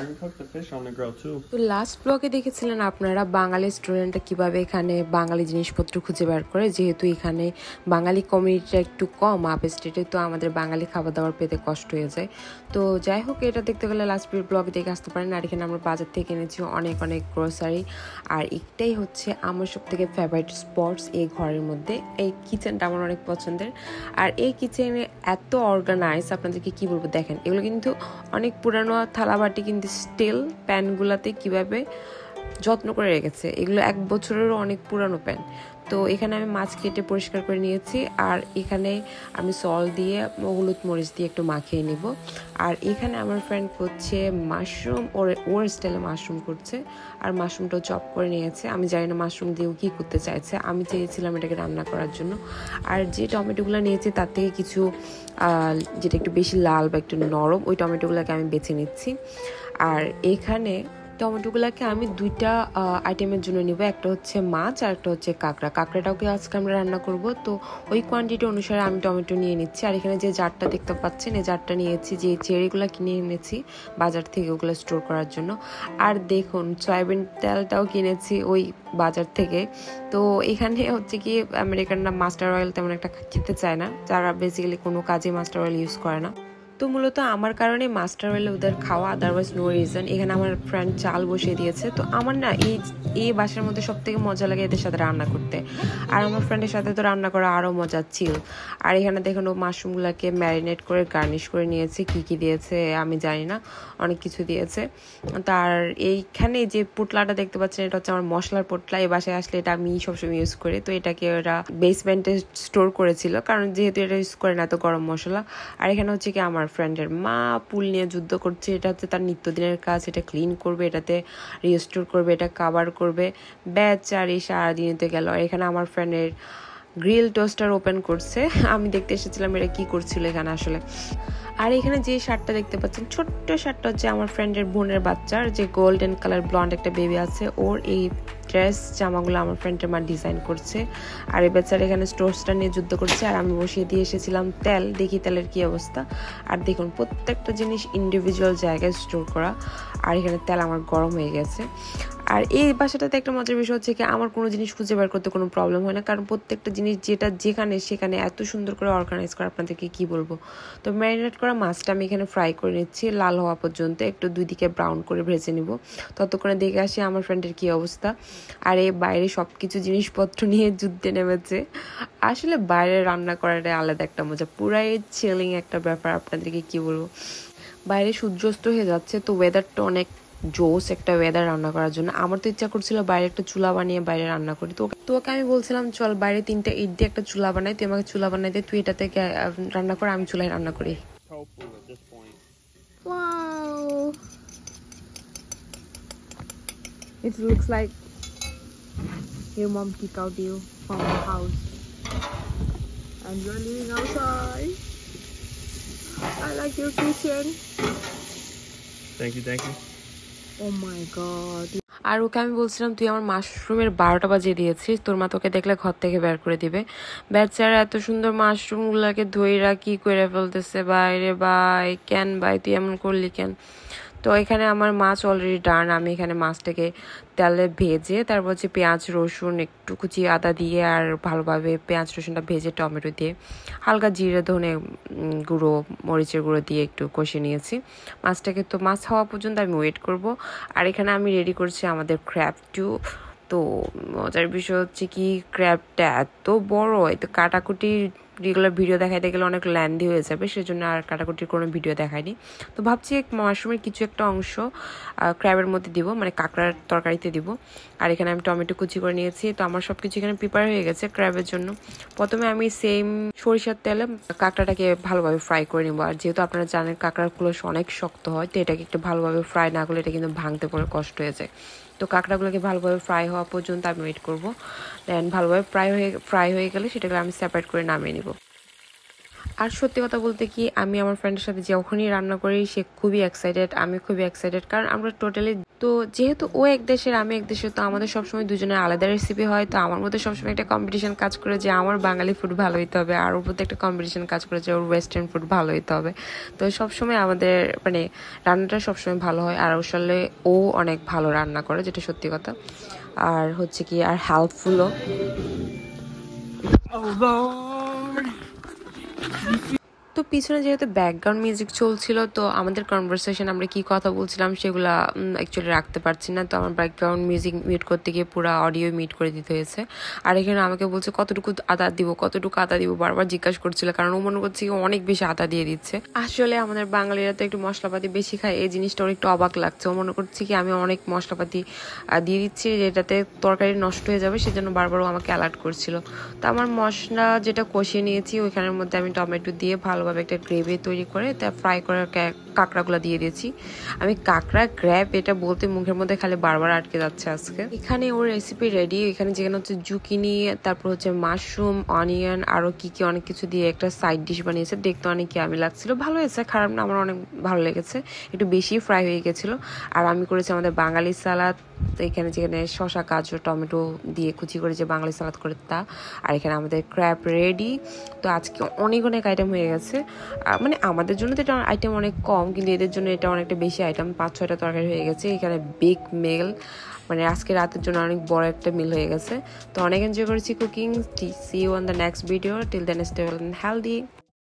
can cook the fish on the grill too. তো last ব্লগে দেখেছিলেন আপনারা বাঙালি স্টুডেন্টরা কিভাবে এখানে বাঙালি জিনিসপত্র খুঁজে বের করে, যেহেতু এখানে বাঙালি কমিউনিটিটা একটু কম আপ স্টেটে, তো আমাদের বাঙালি খাবার দাবার পেতে কষ্ট হয়ে যায়। তো যাই হোক, এটা দেখতে গেলে লাস্ট ব্লগ দেখে আসতে পারেন। আর এখানে আমরা বাজার থেকে এনেছি অনেক অনেক গ্রোসারি। আর একটাই হচ্ছে আমার সব থেকে ফেভারিট স্পটস এই ঘরের মধ্যে, এই কিচেনটা আমার অনেক পছন্দের। আর এই কিচেনে এত অর্গানাইজ, আপনাদেরকে কি বলবো, দেখেন এগুলো কিন্তু অনেক পুরানো থালাবাটি, কিন্তু স্টিল প্যানগুলাতে কিভাবে যত্ন করে রেখেছে। এগুলো 1 বছরেরও অনেক পুরানো প্যান। তো এখানে আমি মাছ কেটে পরিষ্কার করে নিয়েছি। আর এখানে আমি সল দিয়ে হলুদ মরিচ দিয়ে একটু মাখিয়ে নিব। আর এখানে আমার ফ্রেন্ড করছে মাশরুম, ওর স্টাইলে মাশরুম করছে। আর মাশরুমটাও চপ করে নিয়েছে। আমি জানি না মাশরুম দিয়েও কী করতে চাইছে, আমি চেয়েছিলাম এটাকে রান্না করার জন্য। আর যে টমেটোগুলো নিয়েছি তার থেকে কিছু যেটা একটু বেশি লাল বা একটু নরম, ওই টমেটোগুলোকে আমি বেছে নিচ্ছি। আর এখানে টমেটোগুলোকে আমি 2টা আইটেমের জন্য নিব, একটা হচ্ছে মাছ আর একটা হচ্ছে কাঁকড়াটাকে আজকে আমরা রান্না করব। তো ওই কোয়ান্টিটি অনুসারে আমি টমেটো নিয়ে নিচ্ছি। আর এখানে যে জারটা দেখতে পাচ্ছেন, এই জারটা নিয়েছি, যে চেরিগুলো কিনে এনেছি বাজার থেকে ওগুলো স্টোর করার জন্য। আর দেখুন সয়াবিন তেলটাও কিনেছি ওই বাজার থেকে। তো এখানে হচ্ছে কি আমেরিকানরা মাস্টার অয়েল তেমন একটা খেতে চায় না, যারা বেসিক্যালি কোনো কাজে মাস্টার অয়েল ইউজ করে না। তো মূলত আমার কারণে মাস্টার অয়েল ওদের খাওয়া, আদারওয়াইজ নো রিজন। এখানে আমার ফ্রেন্ড চাল বসিয়ে দিয়েছে। তো আমার না এই বাসার মধ্যে সব থেকে মজা লাগে এদের সাথে রান্না করতে। আর আমার ফ্রেন্ডের সাথে তো রান্না করা আরও মজা ছিল। আর এখানে দেখুন ও মাশরুমগুলোকে ম্যারিনেট করে গার্নিশ করে নিয়েছে। কি কি দিয়েছে আমি জানি না, অনেক কিছু দিয়েছে। তার এইখানে যে পোটলাটা দেখতে পাচ্ছেন, এটা হচ্ছে আমার মশলার পোটলা। এই বাসায় আসলে এটা আমি সবসময় ইউজ করি। তো এটাকে ওরা বেসমেন্টে স্টোর করেছিল, কারণ যেহেতু এটা ইউজ করে না এত গরম মশলা। আর এখানে হচ্ছে কি আমার ফ্রেন্ডের মা পুল নিয়ে যুদ্ধ করছে। এটা হচ্ছে তার নিত্যদিনের কাজ, এটা ক্লিন করবে, এটাতে রিস্টোর করবে, এটা কাভার করবে। আর এই সারাদিনতে গেল। আর এখানে আমার ফ্রেন্ডের গ্রিল টোস্টার ওপেন করছে। আমি দেখতে এসেছিলাম এটা কি করছিল এখানে আসলে। আর এখানে যে শার্টটা দেখতে পাচ্ছেন, ছোট্ট শার্টটা হচ্ছে আমার ফ্রেন্ডের বোনের বাচ্চার, যে গোল্ডেন কালার ব্লন্ড একটা বেবি আছে, ওর এই ড্রেস জামাগুলো আমার ফ্রেন্ডের মা ডিজাইন করছে। আর এই বাচ্চারা এখানে স্টোভটা নিয়ে যুদ্ধ করছে। আর আমি বসিয়ে দিয়ে এসেছিলাম তেল, দেখি তেলের কি অবস্থা। আর দেখুন প্রত্যেকটা জিনিস ইন্ডিভিজুয়াল জায়গায় স্টোর করা। আর এখানে তেল আমার গরম হয়ে গেছে। আর এই বাসাটাতে একটা মজার বিষয় হচ্ছে কি, আমার কোনো জিনিস খুঁজে বের করতে কোনো প্রবলেম হয় না, কারণ প্রত্যেকটা জিনিস যেটা যেখানে সেখানে এত সুন্দর করে অর্গানাইজ করা, আপনাদেরকে কি বলবো। তো ম্যারিনেট করা মাছটা আমি এখানে ফ্রাই করে নিচ্ছি লাল হওয়া পর্যন্ত, একটু 2 দিকে ব্রাউন করে ভেজে নিব। ততক্ষণে দেখে আসি আমার ফ্রেন্ডের কি অবস্থা। আর এই বাইরে সব কিছু জিনিসপত্র নিয়ে যুদ্ধে নেমেছে। আসলে বাইরে রান্না করাটা আলাদা একটা মজা, পুরাই চিলিং একটা ব্যাপার, আপনাদেরকে কি বলবো। বাইরে সূর্যাস্ত হয়ে যাচ্ছে, তো ওয়েদারটা অনেক জোস একটা ওয়েদার রান্না করার জন্য। আমার তো ইচ্ছা করছিল বাইরে একটা চুলা বানিয়ে বাইরে রান্না করি। তো ওকে আমি বলছিলাম চল বাইরে 3টা ইট দিয়ে একটা চুলা বানাই, তুই আমাকে চুলা বানাই দে, তুই এটাতে রান্না কর, আমি চুলায় রান্না করি। Wow, it looks like your mom kicked out you from the house and you're living outside. I like your kitchen. Thank you. Oh my god. আর ওকে আমি বলছিলাম তুই আমার মাশরুমের 12টা বাজিয়ে দিয়েছিস, তোর মা তোকে দেখলে ঘর থেকে বের করে দিবে। বেচারা এত সুন্দর মাশরুমগুলোকে ধইরা কি করে ফেলতেছে বাইরে। কেন ভাই তুই এমন করলি কেন? তো এখানে আমার মাছ অলরেডি ডান। আমি এখানে মাছটাকে তেলে ভেজে তারপর হচ্ছে পেঁয়াজ রসুন একটু কুচি আদা দিয়ে আর ভালোভাবে পেঁয়াজ রসুনটা ভেজে টমেটো দিয়ে হালকা জিরে ধনে গুঁড়ো মরিচের গুঁড়ো দিয়ে একটু কষে নিয়েছি মাছটাকে। তো মাছ হওয়া পর্যন্ত আমি ওয়েট করব। আর এখানে আমি রেডি করছি আমাদের ক্র্যাব টু। তো মজার বিষয় হচ্ছে কি, ক্র্যাবটা এত বড়, এত কাটাকুটি রেগুলার ভিডিও দেখাইতে গেলে অনেক ল্যান্দি হয়ে যাবে, সেজন্য আর কাটাকুটির কোনো ভিডিও দেখাইনি। তো ভাবছি মাশরুমের কিছু একটা অংশ ক্র্যাবের মধ্যে দিব, মানে কাঁকড়ার তরকারিতে দিব। আর এখানে আমি টমেটো কুচি করে নিয়েছি। তো আমার সব কিছু এখানে প্রিপেয়ার হয়ে গেছে ক্র্যাবের জন্য। প্রথমে আমি সেম সরিষার তেলে কাঁকড়াটাকে ভালোভাবে ফ্রাই করে নেবো। আর যেহেতু আপনারা জানেন কাঁকড়াগুলো অনেক শক্ত হয়, তো এটাকে একটু ভালোভাবে ফ্রাই না করলে এটা কিন্তু ভাঙতে পরে কষ্ট হয়ে যায়। তো কাঁকড়াগুলোকে ভালোভাবে ফ্রাই হওয়া পর্যন্ত আমি ওয়েট করবো। দেন ভালোভাবে ফ্রাই হয়ে গেলে সেটাকে আমি সেপারেট করে নামিয়ে নিব। আর সত্যি কথা বলতে কি আমি আমার ফ্রেন্ডের সাথে যখনই রান্না করি সে খুবই এক্সাইটেড, আমি খুবই এক্সাইটেড, কারণ আমরা টোটালি তো যেহেতু ও এক দেশের আমি এক দেশের, তো আমাদের সবসময় দুজনের আলাদা রেসিপি হয়। তো আমার মধ্যে সবসময় একটা কম্পিটিশন কাজ করে যে আমার বাঙালি ফুড ভালো হইতে হবে, আর ওর মধ্যে একটা কম্পিটিশন কাজ করে যে ওর ওয়েস্টার্ন ফুড ভালো হইতে হবে। তো সবসময় আমাদের মানে রান্নাটা সবসময় ভালো হয়, আর আসলে ও অনেক ভালো রান্না করে, যেটা সত্যি কথা। আর হচ্ছে কি আর হেল্পফুলও। তো পিছনে যেহেতু ব্যাকগ্রাউন্ড মিউজিক চলছিল, তো আমাদের কনভারসেশন আমরা কি কথা বলছিলাম সেগুলা অ্যাকচুয়ালি রাখতে পারছি না। তো আমার ব্যাকগ্রাউন্ড মিউজিক মিউট করতে গিয়ে পুরো অডিও মিউট করে দিতে হয়েছে। আর এখানে আমাকে বলছে কতটুকু আদা দিব, কতটুকু আদা দিব, বারবার জিজ্ঞাসা করছিল, কারণ ও মনে করছে অনেক বেশি আদা দিয়ে দিচ্ছে। আসলে আমাদের বাঙালিরা তো একটু মশলাপাতি বেশি খায়, এই জিনিসটা ওর একটু অবাক লাগছে। ও মনে করছে কি আমি অনেক মশলাপাতি দিয়ে দিচ্ছি যেটাতে তরকারি নষ্ট হয়ে যাবে, সেজন্য বারবারও আমাকে অ্যালার্ট করছিল। তো আমার মশলা যেটা কষিয়ে নিয়েছি ওইখানের মধ্যে আমি টমেটো দিয়ে ভালোভাবে একটা গ্রেভি তৈরি করে তা ফ্রাই করে কাঁকড়াগুলো দিয়ে দিয়েছি। আমি কাঁকড়া গ্র্যাব এটা বলতে মুখের মধ্যে খালি বারবার আটকে যাচ্ছে আজকে। এখানে ওর রেসিপি রেডি। এখানে যেখানে হচ্ছে জুকিনি, তারপর হচ্ছে মাশরুম, অনিয়ন, আরও কি কি অনেক কিছু দিয়ে একটা সাইড ডিশ বানিয়েছে। দেখতে অনেক আমি লাগছিল, ভালো হয়েছে, খারাপ না, আমার অনেক ভালো লেগেছে। একটু বেশি ফ্রাই হয়ে গেছিলো। আর আমি করেছি আমাদের বাঙালি সালাদ। তো এখানে যেখানে শসা, গাজর, টমেটো দিয়ে কুচি করে যে বাঙালি সালাদ করে তা। আর এখানে আমাদের ক্র্যাব রেডি। তো আজকে অনেক অনেক আইটেম হয়ে গেছে। মানে আমাদের জন্য তো এটা আইটেম অনেক কম, কিন্তু এদের জন্য এটা অনেকটা বেশি আইটেম, 5-6টা তরকারি হয়ে গেছে। এখানে বিগ মেল, মানে আজকে রাতের জন্য অনেক বড় একটা মিল হয়ে গেছে। তো অনেক এনজয় করেছি cooking. See you on the next video. Till then stay well and healthy.